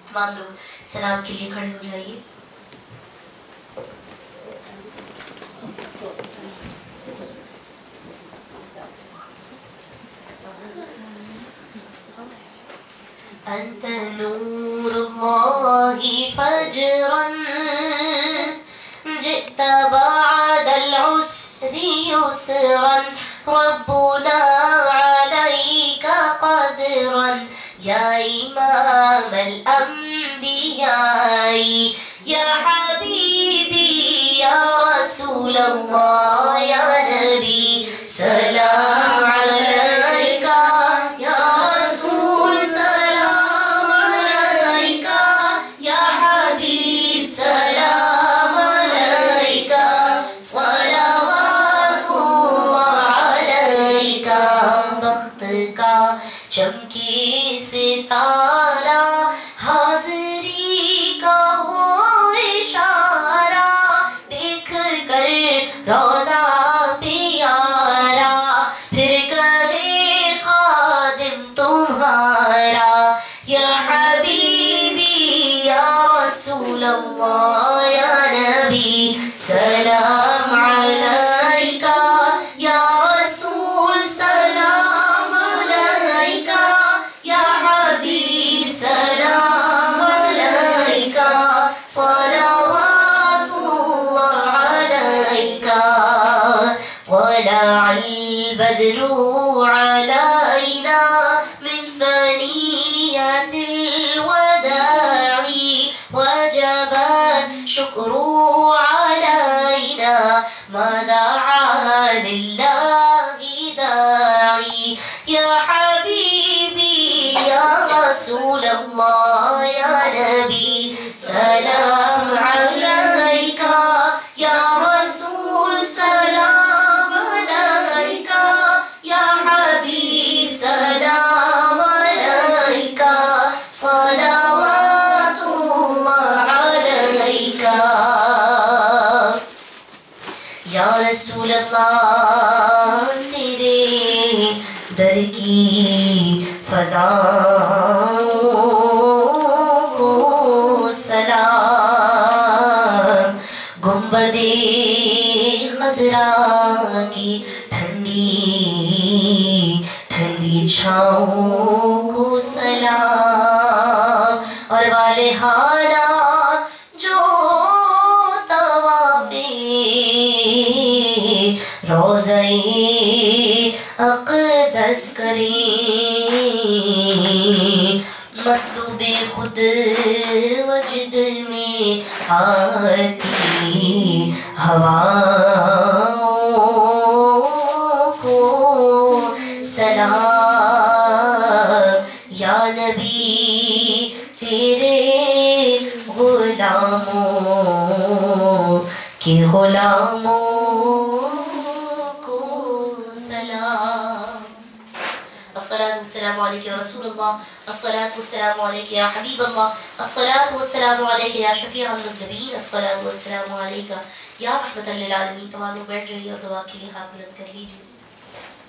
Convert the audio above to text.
تمام لوگ سلام کے لیے کھڑے ہو جائیے. أنت نور الله فجرا جئت بعد العسر يسرا ربنا عليك قدرا يا إمام الأنبياء يا حبيبي يا رسول الله يا نبي سلام عليك يا رسول سلام عليك يا حبيب سلام عليك صلوات الله عليك بخت کا چمکی ستارہ حاضری کا ہو اشارہ دیکھ کر روضہ پیارا پھر کرے خادم تمہارا یا حبیبی یا رسول اللہ یا نبی سلام علیکہ یا رسول سلام علیکہ یا حبیب سلام علیکہ صلوات اللہ علیکہ طلع البدر علينا من ثنيات الوداع وجب الشكر علينا ما دعا لله داعي يا حبيبي يا رسول الله يا نبي سلام عليك يا رسول سلام عليك يا حبيب سلام عليك صلوات الله عليك یا رسول اللہ تیرے در کی فضاؤں کو سلام گنبد خضرا کی ٹھنڈی ٹھنڈی چھاؤں کو سلام اور والہانہ جو روضہ اقدس کریں مصلوب خود وجد میں آتی ہواؤں کو سلام یا نبی تیرے غلاموں کے غلاموں الصلاة والسلام عليك يا رسول الله الصلاة والسلام عليك يا حبيب الله الصلاة والسلام عليك يا شفيع المذنبين الصلاة والسلام عليك يا رحمة للعالمين. تمام لوگ بیٹھ جائیے اور دعا کے لیے ہاتھ بلند کر لیجیے.